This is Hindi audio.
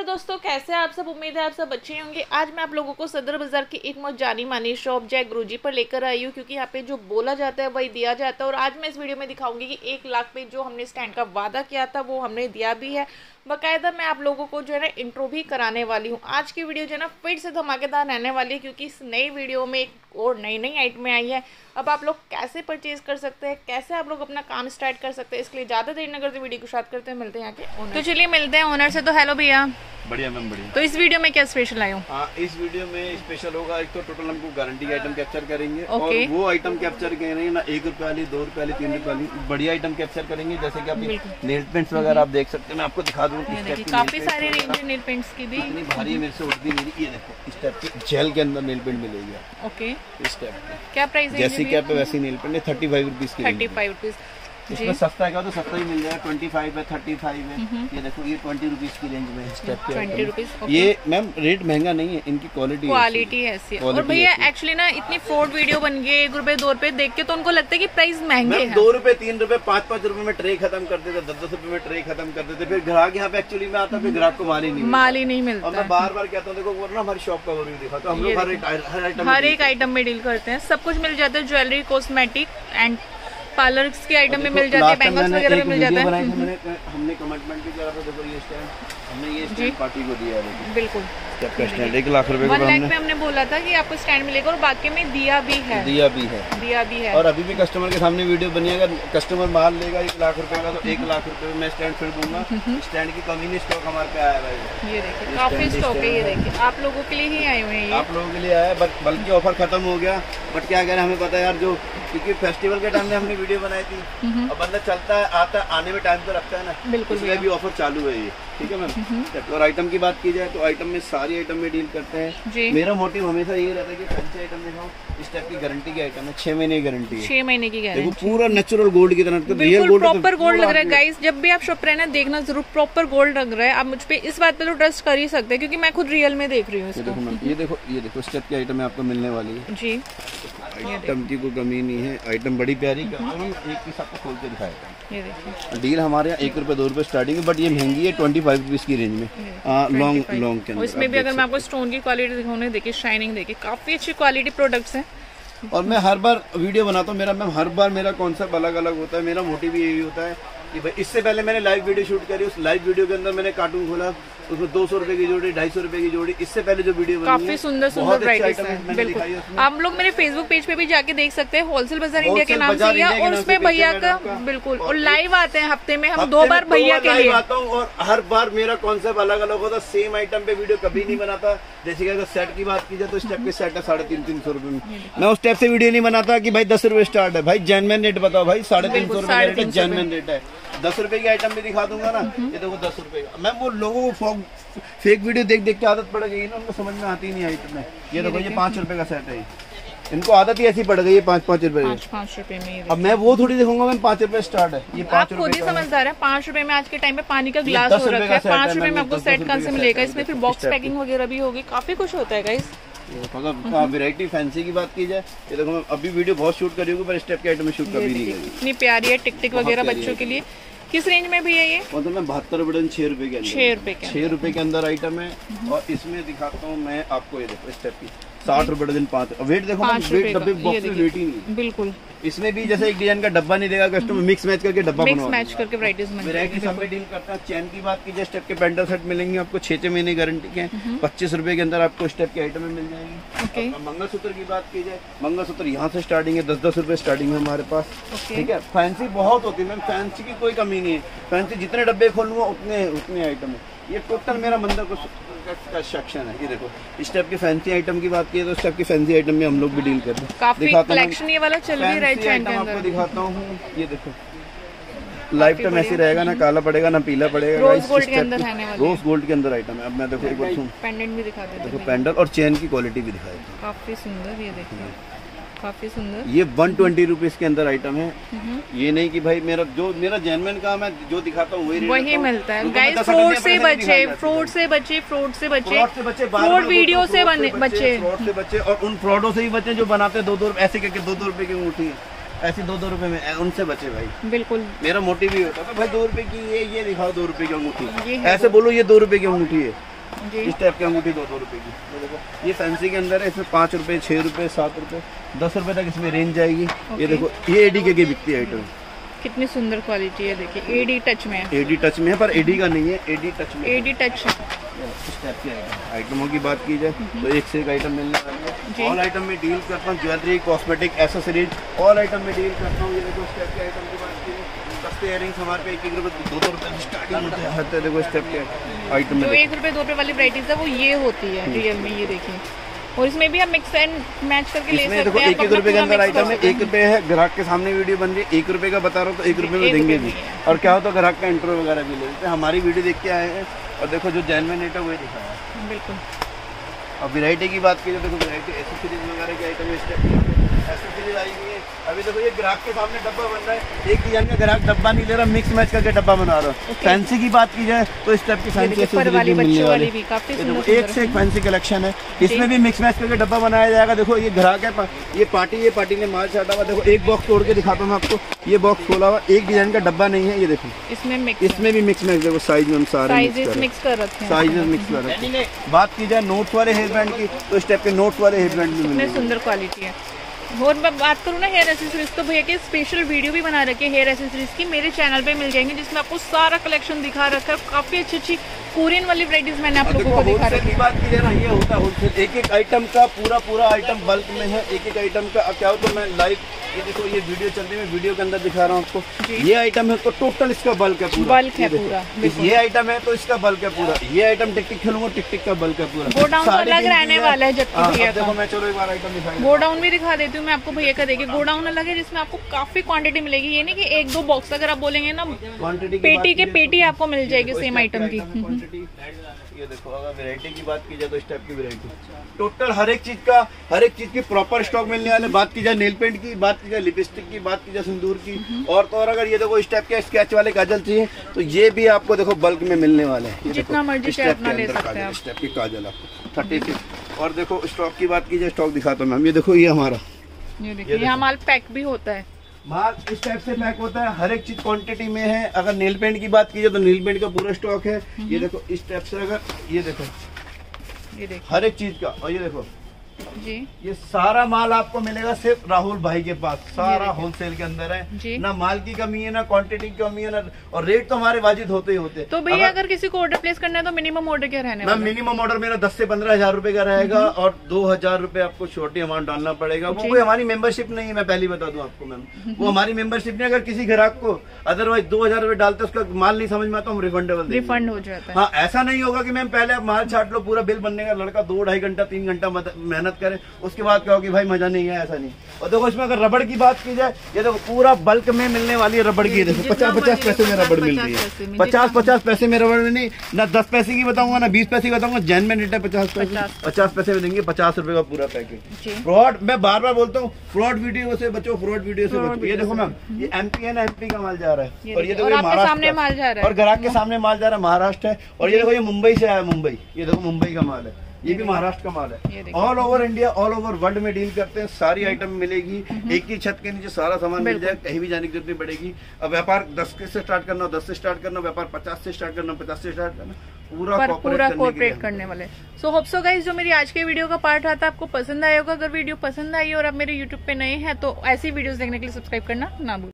दोस्तों, कैसे आप सब। उम्मीद है आप सब अच्छे होंगे। आज मैं आप लोगों को सदर बाजार की एक बहुत जानी मानी शॉप जय गुरुजी पर लेकर आई हूँ, क्योंकि यहाँ पे जो बोला जाता है वही दिया जाता है। और आज मैं इस वीडियो में दिखाऊंगी कि 1 लाख पे जो हमने स्टैंड का वादा किया था वो हमने दिया भी है। बाकायदा मैं आप लोगों को जो है ना इंट्रो भी कराने वाली हूँ। आज की वीडियो जो है ना फिर से धमाकेदार रहने वाली है, क्योंकि इस नई वीडियो में एक और नई आइटमें आई है। अब आप लोग कैसे परचेज कर सकते हैं, कैसे आप लोग अपना काम स्टार्ट कर सकते हैं, इसके लिए ज़्यादा देर न करते वीडियो को स्टार्ट करते हैं। मिलते हैं यहाँ के ओनर। तो चलिए मिलते हैं ओनर से। तो हेलो भैया। बढ़िया मैम, बढ़िया। तो इस वीडियो में क्या स्पेशल आए हो? इस वीडियो में स्पेशल होगा, एक तो टोटल हमको गारंटी का आइटम कैप्चर करेंगे। Okay. और वो आइटम कैप्चर करेंगे ना 1 रुपए वाली, 2 रुपए वाली, 3 रुपए वाली, बढ़िया आइटम कैप्चर करेंगे। जैसे कि आप नेल पेंट्स वगैरह आप देख सकते हैं, मैं आपको दिखा दूँ। काफी सारी रेंज नेल पेंट्स की भी। इतनी भारी मेरे से उठती मेरी। ये देखो इस टाइप की जेल के अंदर नेल पेंट मिलेगी। ओके, इस टाइप की क्या प्राइस है? जैसी कैप है वैसी नेल पेंट है। 35 रुपीज की। 35 रुपीज। इसमें सस्ता है तो सस्ता ही मिल जाएगा। 25 है, 35 है। ये देखो ये 20 रुपीज की रेंज में है। 20 रुपीज। ये मैम रेट महंगा नहीं है, इनकी क्वालिटी ऐसी है। और भैया एक्चुअली ना इतनी फ्रॉड वीडियो बन गई, 1 रुपए 2 रुपए देख के तो उनको लगता है कि प्राइस महंगे हैं। 2 रुपए 3 रुपए 5 रुपए में ट्रे खत्म कर देते, 10 रुपए में ट्रे खत्म कर देते। फिर ग्राहक यहाँ पे एक्चुअली में आता, फिर ग्राहक को माल ही नहीं मिलता। और मैं बार बार कहता हूँ, देखो वो ना हमारी शॉप का ओवरव्यू दिखा, तो हम लोग हर एक आइटम में डील करते हैं। सब कुछ मिल जाता है, ज्वेलरी, कॉस्मेटिक एंड पार्लर के आइटम में मिल जाते हैं, बैंगल्स वगैरह में मिल जाता है। हमने कमिटमेंट भी किया था, देखो ये स्टैंड हमने ये स्टैंड पार्टी को दिया है। बिल्कुल, स्टैंड 1 लाख रुपए का 1 लाख में हमने बोला था कि आपको स्टैंड मिलेगा, और बाकी में दिया भी है। और अभी भी कस्टमर के सामने वीडियो बनी है। अगर कस्टमर माल लेगा 1 लाख रुपए का, तो 1 लाख रुपए में मैं स्टैंड फिर दूंगा। स्टैंड की कमी नहीं, स्टॉक हमारे पे आया है। ये देखिए काफी स्टॉक है। ये देखिए आप लोगों के लिए ही आए हुए हैं। आप लोगों के लिए आया है, बल्कि ऑफर खत्म हो गया। बट क्या कह रहे हैं, हमें पता है यार, जो क्योंकि फेस्टिवल के टाइम में हमने वीडियो बनाई थी, और बंदा चलता है आता है, आने में टाइम तो रखता है ना। बिल्कुल, इसलिए भी ऑफर चालू है ये। ठीक है मैम। और आइटम की बात की जाए तो आइटम में सारी आइटम में डील करते हैं। मेरा मोटिव हमेशा ये रहता है कि फैंसी आइटम दिखाओ। इस टाइप की गारंटी की आइटम है, 6 महीने की गारंटी है। 6 महीने की गारंटी। देखो पूरा नेचुरल गोल्ड की तरह, रियल गोल्ड, प्रॉपर गोल्ड लग रहा है। गाइस जब भी आप शॉप पर है ना, देखना जरूर, प्रॉपर गोल्ड लग रहा है। आप मुझ पे इस बात पे तो ट्रस्ट कर ही सकते हैं, क्योंकि मैं खुद रियल में देख रही हूँ इसको। ये देखो इस टाइप की आइटम आपको मिलने वाली है जी। आइटम की कोई कमी नहीं है। आइटम बड़ी प्यारी का, हम एक पीस आपको खोल के दिखाएगा। ये देखिए डील हमारे यहाँ 1 रुपए 2 रुपए स्टार्टिंग है, बट ये महंगी है 25 रुपीज की रेंज में। लॉन्ग के अंदर इसमें भी अगर मैं आपको स्टोन की क्वालिटी दिखाऊँ, देखिए शाइनिंग देखिए, काफी अच्छी क्वालिटी प्रोडक्ट्स हैं। और मैं हर बार वीडियो बनाता हूँ, हर बार मेरा कॉन्सेप्ट अलग अलग होता है। मेरा मोटिव भी यही होता है कि भाई, इससे पहले मैंने लाइव वीडियो शूट करी, उस लाइव वीडियो के अंदर मैंने कार्टून खोला, उसमें 200 रुपए की जोड़ी, 250 रुपए की जोड़ी। इससे पहले जो वीडियो काफी सुंदर वैराइटीज है। बिल्कुल, आप लोग मेरे फेसबुक पेज पे भी जाके देख सकते हैं, होलसेल बाजार इंडिया के नाम से, और उसमें भैया का बिल्कुल। और लाइव आते हैं हफ्ते में हम 2 बार भैया के लिए आता हूँ। और हर बार मेरा कॉन्सेप्ट अलग अलग होता है। सेम आइटम पे वीडियो कभी नहीं बनाता। जैसे कि अगर सेट की बात की जाए तो स्टेप के सेट है 350 रुपए में। मैं उस टाइप से वीडियो नहीं बनाता कि भाई 10 रुपए स्टार्ट है। भाई जेन्युइन रेट बताओ भाई, 350 रुपए जेन्युइन रेट है। 10 रुपए की आइटम भी दिखा दूंगा ना। ये देखो 10 रुपए का। मैं वो लोगों को फेक वीडियो देख के आदत पड़ गई ना, उनको समझ में आती नहीं आई। तुम्हें ये देखो ये 5 रुपए का सेट है। इनको आदत ही ऐसी पड़ गई है 5 रुपए में। 5 रुपए में। अब मैं वो थोड़ी देखूंगा, मैं 5 रुपए स्टार्ट है। ये 5 रुपए खुद ही समझदार है। 5 रुपए में आज के टाइम पे पानी का ग्लास हो रखा है। 5 रुपए में आपको सेट कौन से मिलेगा? इसमें फिर बॉक्स पैकिंग वगैरह भी होगी, काफी कुछ होता है गाइस। अगर वैरायटी फैंसी की बात की जाए, ये देखो मैं अभी वीडियो बहुत शूट करी होगी, पर स्टेप के आइटम में शूट कभी नहीं करी। इतनी प्यारी है, टिक टिक वगैरह बच्चों के लिए। किस रेंज में भी है ये? मतलब मैं 72 रुपए 6 रुपए के अंदर, 6 रुपए के अंदर आइटम है। और इसमें दिखाता हूँ मैं आपको, ये देखो स्टेप की 60 रुपए डजन 5। वेट देखो, वेट डब्बे बॉक्स में वेट ही नहीं। बिल्कुल, इसमें भी जैसे एक डिजाइन का डब्बा नहीं देगा कस्टमर, मिक्स मैच करके डब्बा बनवा, मैच करके वैरायटी सब में डील करता है। चैन की बात की जाए, स्टेप के पेंडल सेट मिलेंगे आपको 6 महीने गारंटी के। 25 रुपए के अंदर आपको स्टेप के आइटम मिल जाएंगे। मंगलसूत्र की बात की जाए, मंगलसूत्र यहाँ से स्टार्टिंग है, 10-10 रुपए स्टार्टिंग है हमारे पास। ठीक है, फैंसी बहुत होती है मैम, फैंसी की कोई कमी नहीं है। फैंसी जितने डब्बे खोलूंगा उतने आइटम है। ये टोटल मेरा मंदिर का सेक्शन है। ये देखो इस टाइप की फैंसी आइटम की बात की तो इस टाइप की फैंसी आइटम में हम लोग भी डील करते हैं। काफी कलेक्शन ये वाला चल भी रहा है चैन के अंदर। आपको दिखाता हूँ, ये देखो लाइफ टाइम ऐसे रहेगा, ना काला पड़ेगा ना पीला पड़ेगा। रोज गोल्ड के अंदर रहने वाला, रोज गोल्ड के अंदर आइटम है। अब मैं देखो एक बार पेंडेंट भी दिखा देता हूं। देखो पेंडल और चेन की क्वालिटी भी दिखाई, काफी सुंदर। ये देखिए काफी सुंदर। ये 120 रुपीज के अंदर आइटम है। ये नहीं कि भाई मेरा जेन्युइन काम है, जो दिखाता हूँ वही मिलता है। गाइस फ्रॉड से बचे, फ्रॉड से बचे, फ्रॉड वीडियो से बचे, और उन फ्रॉडों से ही बचे जो बनाते 2-2 ऐसे करके 2-2 रुपए की अंगूठी ऐसी 2-2 रुपए में, उनसे बचे भाई। बिल्कुल, मेरा मोटिव ही होता है भाई 2 रुपए की ये दिखाओ 2 रुपए की अंगूठी, ऐसे बोलो ये 2 रुपए की अंगूठी है, इस टाइप की अंगूठी 2-2 रुपए की। ये देखो ये फैंसी के अंदर है, इसमें 5 रुपए, 6 रुपए, 7 रुपए, 10 रुपए तक इसमें रेंज जाएगी। ये देखो ये एडी के बिकती है आइटम, कितनी सुंदर क्वालिटी है, देखिए एडी टच में है। एडी टच में है पर एडी का नहीं है, एडी टच में, एडी टच है। इस टाइप के आइटमों की बात की जाए तो एक से एक आइटम मिलने वाली है। ऑल आइटम में डील करता हूँ, jewellery, cosmetic, accessories, all item में डील करता हूँ। ये देखो इस टाइप के आइटम की बात की जाए, सस्ते इयरिंग्स हमारे पे 1-1 रुपए 2-2 रुपए स्टार्टिंग होते हैं। हर देखो इस टाइप के आइटम जो 1 रुपए 2 रुपए वाली वराइटीज है वो ये होती है रियल में। ये देखिए, और इसमें भी हम मिक्स एंड मैच करके ले सकते हैं। देखो 1-1 रुपए के अंदर आइटम है, 1 रुपए है, ग्राहक के सामने वीडियो बन रही है, 1 रुपए का बता रहा हूँ तो 1 रुपए में देंगे भी। और क्या होता है ग्राहक का इंट्रो वगैरह भी ले लेते हैं। हमारी वीडियो देख के आए हैं और देखो जो जेन्युइन रेट है वही दिखाया है। बिल्कुल। अब वैरायटी की बात की जाए, देखो वैरायटी एक्सेसरीज वगैरह के आइटम इस टाइप की एक्सेसरीज आई हुई है। अभी देखो ये ग्राहक के सामने डब्बा बन रहा है, एक डिजाइन का ग्राहक डब्बा नहीं ले रहा, मिक्स मैच करके डब्बा बना रहा है। फैंसी की बात की जाए तो इस टाइप की फैंसी एक्सेसरीज मिलने वाली है। एक से एक फैंसी कलेक्शन है, इसमें भी मिक्स मैच करके डब्बा बनाया जाएगा। देखो ये ग्राहक है, ये पार्टी ने माल छाटा हुआ। देखो एक बॉक्स तोड़ के दिखाता हूँ मैं आपको, ये बॉक्स खोला हुआ, एक डिजाइन का डब्बा नहीं है। ये देखो इसमें भी मिक्स मैच, देखो साइज में सारे मिक्स कर रखे हैं, साइज में मिक्स कर रखे हैं। बात की जाए नोट्स वाले हेयर बैंड की तो इस टाइप के नोट्स वाले हेयर बैंड भी मिलते हैं, सुंदर क्वालिटी है। और मैं बात करूँ ना हेयर एसेसरीज, तो भैया के स्पेशल वीडियो भी बना रखे हेयर एसेसरीज की, मेरे चैनल पे मिल जाएंगे, जिसमें आपको सारा कलेक्शन दिखा रखा है। काफी अच्छी कोरियन वाली वराइटीज मैंने आप लोगों को दिखा रखी है। बात की जाए ना, ये होता है होलसेल, एक आइटम का पूरा आइटम बल्क में है। एक आइटम का क्या हो तो मैं लाइव, ये देखो ये वीडियो चल रही है, वीडियो के अंदर दिखा रहा हूँ आपको। ये आइटम है तो टोटल इसका बल्क है पूरा, बल्क है पूरा। ये आइटम है तो इसका बल्क है पूरा। ये आइटम टिक खेलूंगा, टिक का बल्क है पूरा। गोडाउन अलग रहने वाला है, जबकि भैया देखो मैं चलो एक बार आइटम दिखाऊंगा, गोडाउन भी दिखा देती हूँ मैं आपको भैया का। देखिए गोडाउन अलग है, जिसमें आपको काफी क्वांटिटी मिलेगी। ये नहीं कि 1-2 बॉक्स, अगर आप बोलेंगे ना क्वांटिटी पेटी के पेटी आपको मिल जाएगी सेम आइटम की। ये देखो अगर वैरायटी की बात की जाए तो इस टाइप की वैरायटी टोटल हर एक चीज की प्रॉपर स्टॉक मिलने वाले। बात की जाए नेल पेंट की, बात की जाए लिपस्टिक की, बात की जाए सिंदूर की, और तो और अगर ये देखो इस टाइप के स्केच वाले काजल चाहिए तो ये भी आपको देखो बल्क में मिलने वाले हैं। जितना मर्जी चाहे अपना ले सकते हैं। इस टाइप की काजल आपको 36। और देखो स्टॉक की बात की जाए, स्टॉक दिखाता हूँ मैम, ये देखो ये हमारा, ये देखिए यहाँ माल पैक भी होता है। माल इस टाइप से पैक होता है, हर एक चीज क्वांटिटी में है। अगर नेल पेंट की बात की जाए तो नेल पेंट का पूरा स्टॉक है। ये देखो इस टाइप से, अगर ये देखो हर एक चीज का। और ये देखो जी, ये सारा माल आपको मिलेगा सिर्फ राहुल भाई के पास, सारा होलसेल के अंदर है। ना माल की कमी है, ना क्वांटिटी की कमी है, ना, और रेट तो हमारे वाजिब होते ही होते। तो भैया अगर किसी को ऑर्डर प्लेस करना है तो मिनिमम ऑर्डर क्या रहने वाला है? मिनिमम ऑर्डर मेरा 10 से 15 हजार रुपए का रहेगा, और 2000 रुपए आपको छोटी अमाउंट डालना पड़ेगा। वो कोई हमारी मेंबरशिप नहीं है, मैं पहले बता दूं आपको मैम, वो हमारी मेंबरशिप नहीं। अगर किसी ग्राहक को अदरवाइज 2000 रुपए डालते उसका माल नहीं समझ में आता, हम रिफंड हो जाता है। हाँ, ऐसा नहीं होगा कि मैम पहले आप माल छाट लो, पूरा बिल बनने का लड़का 2-2.5 घंटा 3 घंटा मेहनत करे, उसके बाद क्या होगी भाई मजा नहीं है, ऐसा नहीं। और देखो इसमें अगर रबड़ की बात की जाए, ये देखो पूरा बल्क में मिलने वाली है रबड़ की। देखो 50-50 पैसे में रबड़ मिल रही है, 50-50 पैसे में रबड़ में नहीं, ना 10 पैसे की बताऊंगा ना 20 पैसे की बताऊंगा, जेन्युइन रेट है 50 पैसे में देंगे, 50 रुपए का पूरा पैकेज। फ्रॉड, मैं बार बार बोलता हूँ, फ्रॉड वीडियो से बचो, फ्रॉड वीडियो से बचो। ये देखो मैम, ये MP है ना, MP का माल जा रहा है, और ये देखो महाराष्ट्र माल जा रहा है, और ग्राहक के सामने माल जा रहा है महाराष्ट्र है। और ये देखो ये मुंबई से आया, मुंबई, ये देखो मुंबई का माल है, ये भी महाराष्ट्र का माल है। All over India, all over world में डील करते हैं, सारी आइटम मिलेगी एक ही छत के नीचे, सारा सामान मिल जाएगा, कहीं भी जाने की जरूरत नहीं पड़ेगी। अब व्यापार 10 से स्टार्ट करना, 10 से स्टार्ट करना, व्यापार 50 से स्टार्ट करना, 50 से स्टार्ट करना, पूरा कोऑपरेट करने वाले। सो होप सो गाइस, जो मेरी आज के वीडियो का पार्ट रहा था आपको पसंद आया होगा। अगर वीडियो पसंद आई और आप मेरे यूट्यूब पे नए हैं तो ऐसी वीडियोस देखने के लिए सब्सक्राइब करना ना भूलें।